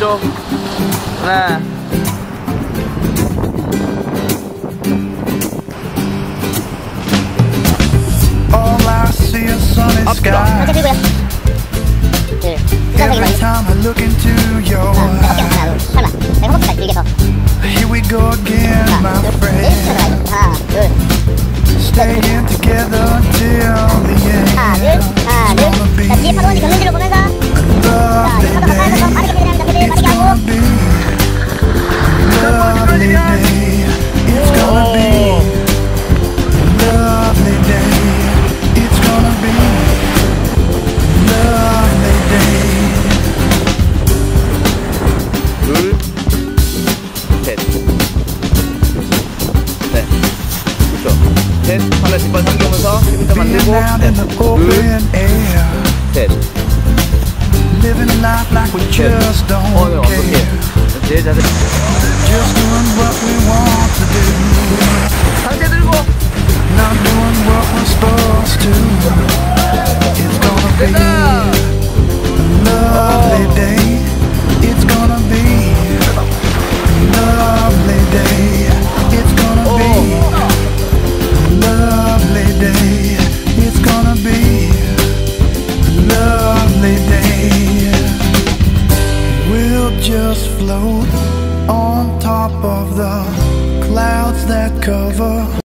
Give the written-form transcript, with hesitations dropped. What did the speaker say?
왼쪽. 하나. 앞뒤로. Every time I look into your eyes, here we go again, my friend. Staying together till the end. It's gonna be a lovely day. It's gonna be a lovely day. It's gonna be a lovely day. It's gonna be a lovely day. 둘, 셋. 넷. 그렇죠. 셋. 하나 뒷발 삼기면서 힘좀 만들고. Being out in the open air. 셋. Living life like we just don't care. 제 자세. Just doing what we want to do. 상체 들고. Not doing what we're supposed to. It's gonna be